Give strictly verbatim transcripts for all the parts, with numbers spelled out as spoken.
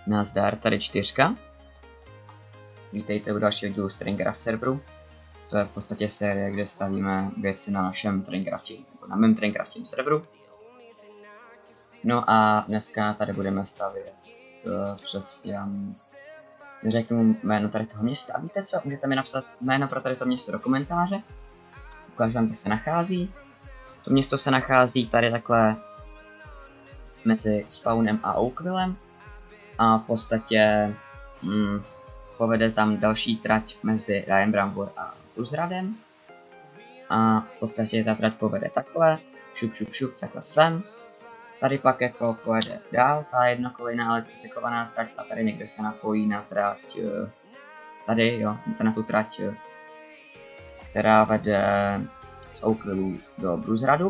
Nazdar, tady čtyřka. Vítejte u dalšího dílu z Trinecraft serveru. To je v podstatě série, kde stavíme věci na našem Trinecrafti, nebo na mém Trinecraftím serveru. No a dneska tady budeme stavět uh, přesně, neřeknu jméno tady toho města. A víte co, můžete mi napsat jméno pro tady to město do komentáře. Ukážu vám, kde se nachází. To město se nachází tady takhle mezi Spawnem a Oakvillem. A v podstatě mm, povede tam další trať mezi Ryan Brambor a Uzradem. A v podstatě ta trať povede takhle, šup šup šup, takhle sem. Tady pak jako pojede dál, ta jednokolejná elektrifikovaná trať a tady někde se napojí na trať, tady jo, na tu trať, která vede z Oakvillu do Bruzradu.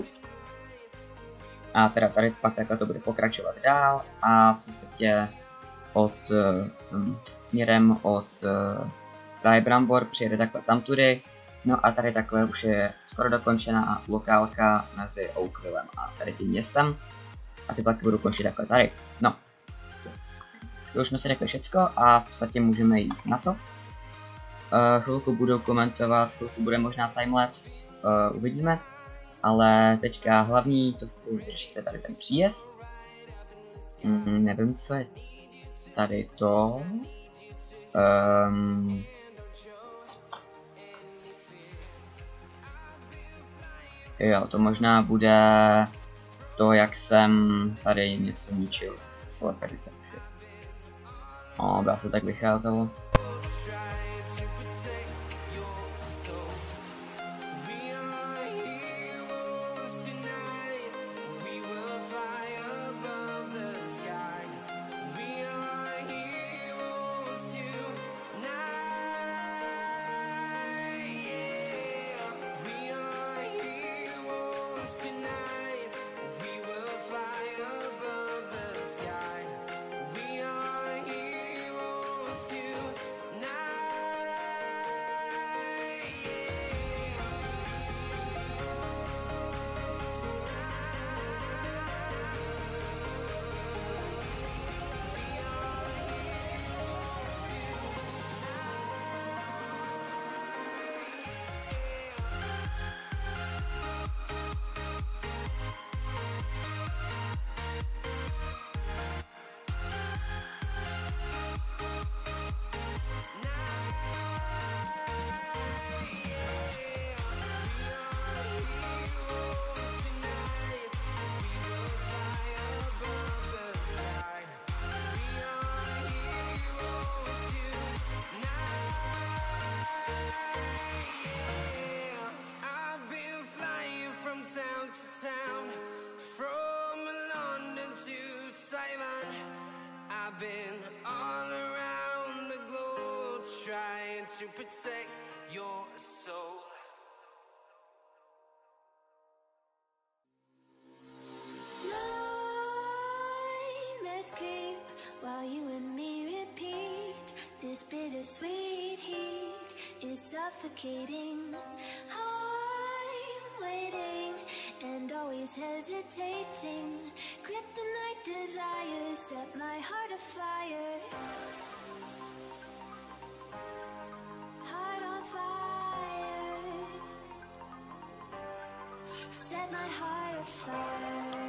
A teda tady pak takhle to bude pokračovat dál a v podstatě od um, směrem od uh, Ryan Brambor přijede takhle tamtudy. No a tady takhle už je skoro dokončená lokálka mezi Oakvillem a tady tím městem. A ty pak budu končit takhle tady. No. To už jsme si řekli všecko a v podstatě můžeme jít na to. Uh, chvilku budu komentovat, chvilku bude možná timelapse, uh, uvidíme. Ale teďka hlavní, to řešíte tady ten příjezd. Mm, nevím, co je tady to. Um, jo, to možná bude to, jak jsem tady něco ničil. O, tady to. O, dá se tak vycházelo. Town, from London to Taiwan, I've been all around the globe trying to protect your soul. Nightmares creep while you and me repeat. This bittersweet heat is suffocating. I'm waiting and always hesitating. Kryptonite desires set my heart afire. Heart on fire. Set my heart afire.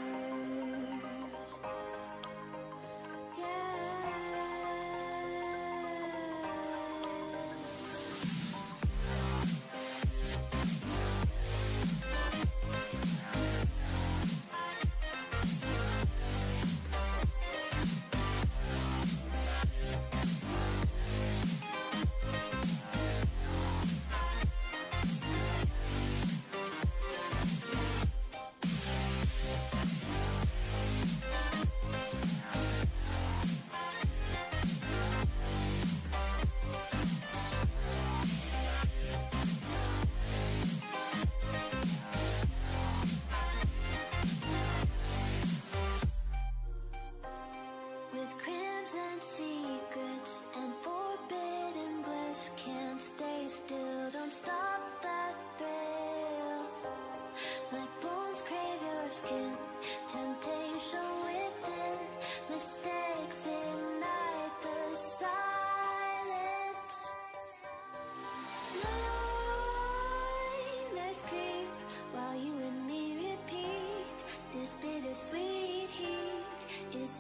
Temptation within, mistakes ignite.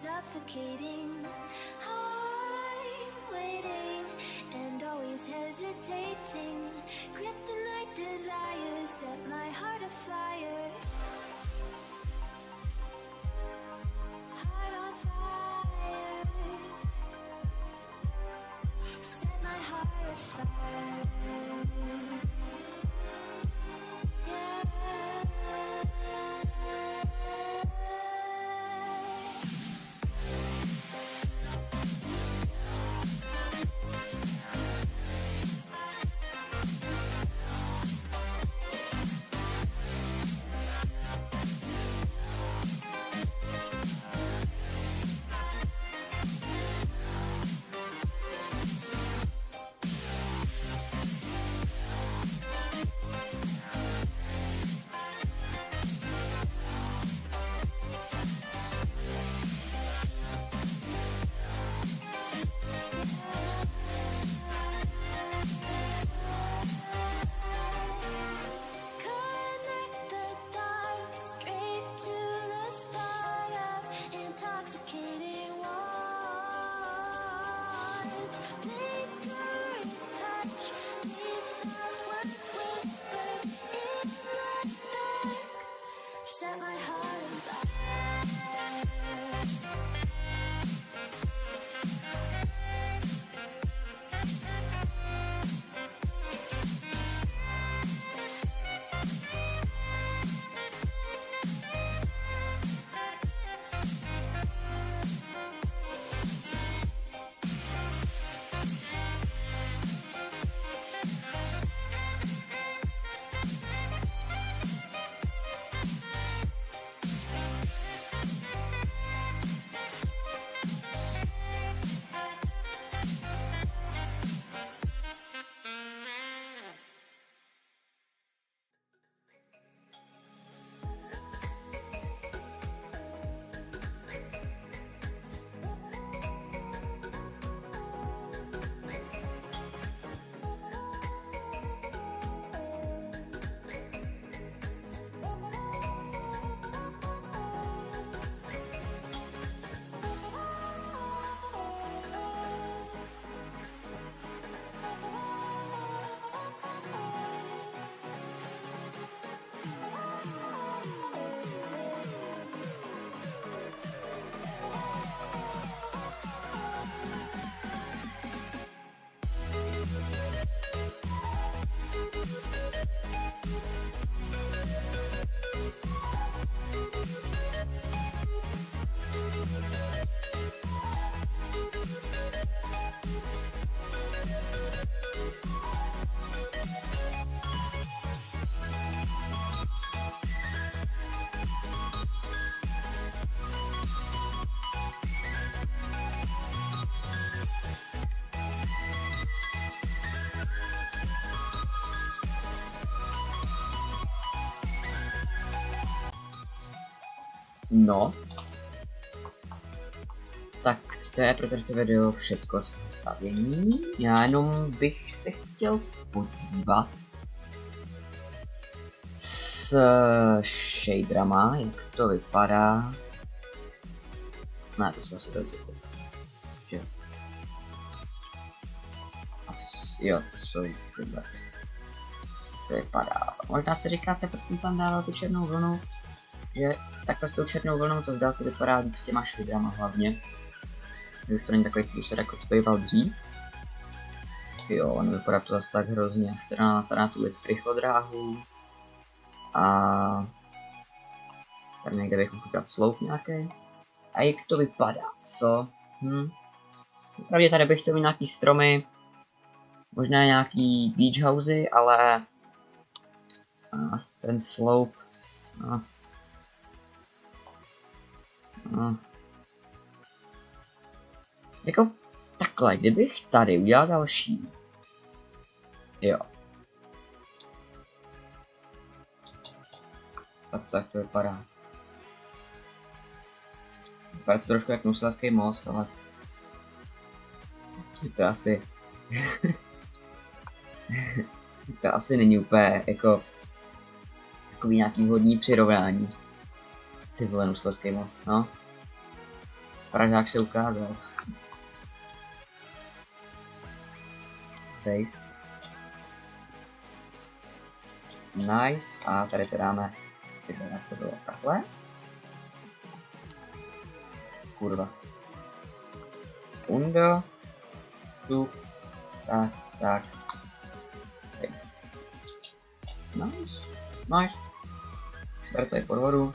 suffocating. I'm waiting and always hesitating. Kryptonite desires set my heart afire. Heart on fire. Set my heart afire. Yeah. No. Tak, to je pro toto video všechno z stavění. Já jenom bych se chtěl podívat s shaderama, jak to vypadá. Ne, to jsme se to dělali. Že? As, jo, to jsou chyba. To vypadá. Možná si říkáte, proč jsem tam dával tu černou vlnu, že takhle s tou černou vlnou to z dálky vypadá s těma shaderama hlavně. Že už to není takový průser, jako to býval dřív. Jo, nevypadá to zase tak hrozně, až teda na, na tu rychlodráhu. A tady někde bychom chtěl sloup nějaký. A jak to vypadá, co? Hm. Pravdě tady bych chtěl mít nějaký stromy, možná nějaký beach housey, ale a ten sloup. A. A. Jako takhle, kdybych tady udělal další. Jo. Tak co, jak to vypadá. Vypadá to trošku jak Nusleský most, ale to asi to asi není úplně jako takový nějaký vhodný přirovnání. Ty vole, Nusleský most, no. Pražák se ukázal. Face. Nice. A tady to dáme. Jak to bylo takhle. Kurva. Undo. Tu. Tak, tak. Face. Nice. Nice. Ber tady pod vodu.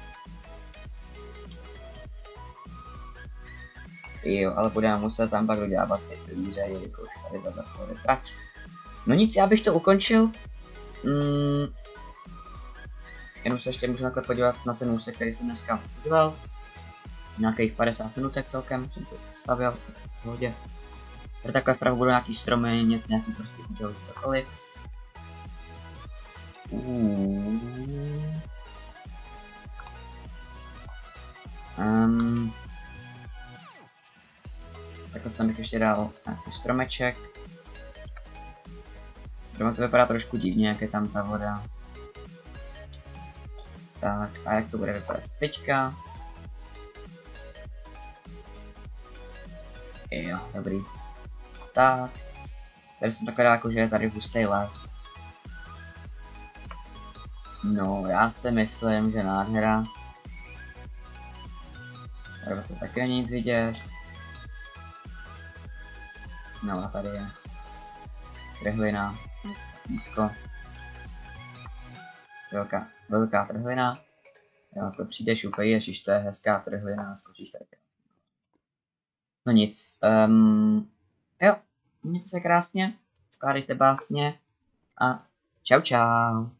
Jo, ale budeme muset tam pak dodělávat ty pilíře, jelikož tady vedle vchody trať. No nic, já bych to ukončil. Mm. Jenom se ještě můžu takhle podívat na ten úsek, který jsem dneska udělal. Nějakých padesát minutek celkem jsem to stavil, v pohodě. Tady takhle vpravo budou nějaký stromy, nějaký prostě udělat cokoliv. Um, takhle jsem bych ještě dal nějaký stromeček. Doma to vypadá trošku divně, jak je tam ta voda. Tak, a jak to bude vypadat teďka? Jo, dobrý. Tak. Tady jsem takhle jako, že je tady hustý les. No, já si myslím, že nádhera. Tady to taky není nic vidět. No a tady je trhlina, blízko. Velká, velká trhlina. Jo, to přijdeš úplně, ježiš, to je hezká trhlina, skočíš tady. No nic, um, jo, mějte se krásně, skládejte básně a čau čau.